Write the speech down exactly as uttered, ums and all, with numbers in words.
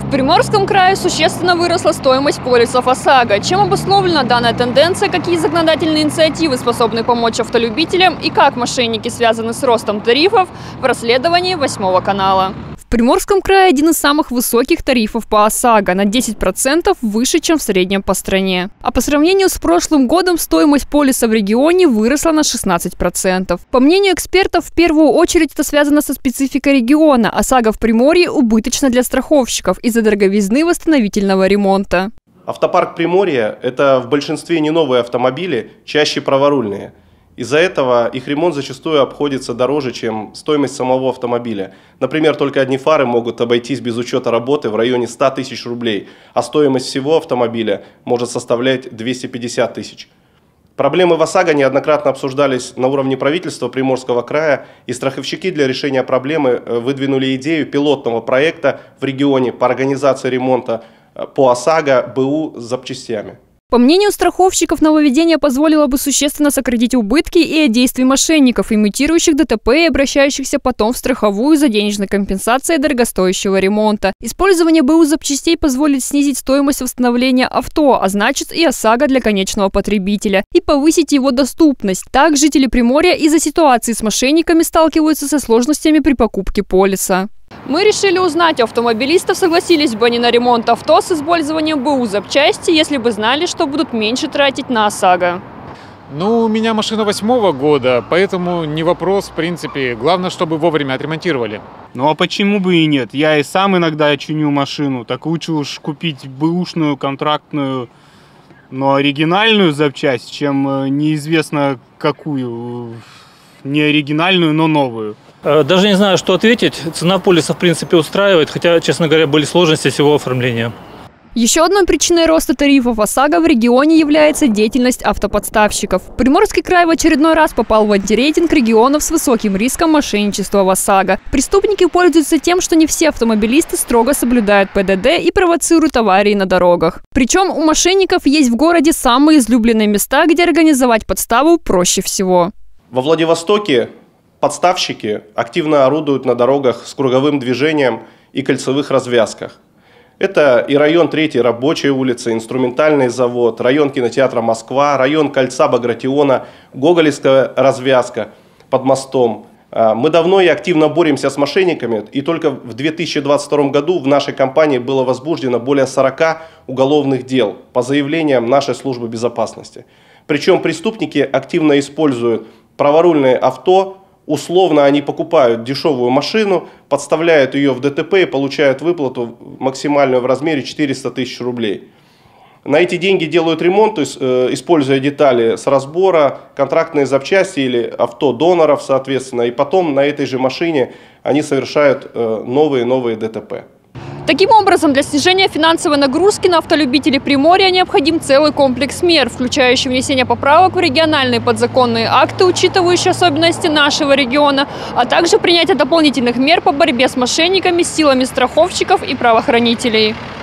В Приморском крае существенно выросла стоимость полисов ОСАГО. Чем обусловлена данная тенденция, какие законодательные инициативы способны помочь автолюбителям и как мошенники связаны с ростом тарифов, в расследовании восьмого канала. В Приморском крае один из самых высоких тарифов по ОСАГО, на десять процентов выше, чем в среднем по стране. А по сравнению с прошлым годом стоимость полиса в регионе выросла на шестнадцать процентов. По мнению экспертов, в первую очередь это связано со спецификой региона. ОСАГО в Приморье убыточно для страховщиков из-за дороговизны восстановительного ремонта. Автопарк Приморья – это в большинстве не новые автомобили, чаще праворульные. Из-за этого их ремонт зачастую обходится дороже, чем стоимость самого автомобиля. Например, только одни фары могут обойтись без учета работы в районе ста тысяч рублей, а стоимость всего автомобиля может составлять двести пятьдесят тысяч. Проблемы в ОСАГО неоднократно обсуждались на уровне правительства Приморского края, и страховщики для решения проблемы выдвинули идею пилотного проекта в регионе по организации ремонта по ОСАГО БУ с запчастями. По мнению страховщиков, нововведение позволило бы существенно сократить убытки и от действий мошенников, имитирующих ДТП и обращающихся потом в страховую за денежной компенсацией дорогостоящего ремонта. Использование БУ запчастей позволит снизить стоимость восстановления авто, а значит и ОСАГО для конечного потребителя, и повысить его доступность. Так жители Приморья из-за ситуации с мошенниками сталкиваются со сложностями при покупке полиса. Мы решили узнать у автомобилистов, согласились бы они на ремонт авто с использованием БУ запчасти, если бы знали, что будут меньше тратить на ОСАГО. Ну, у меня машина восьмого года, поэтому не вопрос, в принципе. Главное, чтобы вовремя отремонтировали. Ну, а почему бы и нет? Я и сам иногда чиню машину, так лучше уж купить бэушную, контрактную, но оригинальную запчасть, чем неизвестно какую, не оригинальную, но новую. Даже не знаю, что ответить. Цена полиса, в принципе, устраивает, хотя, честно говоря, были сложности с его оформлением. Еще одной причиной роста тарифов ОСАГО в регионе является деятельность автоподставщиков. Приморский край в очередной раз попал в антирейтинг регионов с высоким риском мошенничества в ОСАГО. Преступники пользуются тем, что не все автомобилисты строго соблюдают ПДД и провоцируют аварии на дорогах. Причем у мошенников есть в городе самые излюбленные места, где организовать подставу проще всего. Во Владивостоке подставщики активно орудуют на дорогах с круговым движением и кольцевых развязках. Это и район третьей рабочей улицы, инструментальный завод, район кинотеатра «Москва», район кольца Багратиона, Гоголевская развязка под мостом. Мы давно и активно боремся с мошенниками, и только в две тысячи двадцать втором году в нашей компании было возбуждено более сорока уголовных дел по заявлениям нашей службы безопасности. Причем преступники активно используют праворульные авто. Условно они покупают дешевую машину, подставляют ее в ДТП и получают выплату максимальную в размере четыреста тысяч рублей. На эти деньги делают ремонт, используя детали с разбора, контрактные запчасти или авто доноров, соответственно. И потом на этой же машине они совершают новые-новые ДТП. Таким образом, для снижения финансовой нагрузки на автолюбителей Приморья необходим целый комплекс мер, включающий внесение поправок в региональные подзаконные акты, учитывающие особенности нашего региона, а также принятие дополнительных мер по борьбе с мошенниками силами страховщиков и правоохранителей.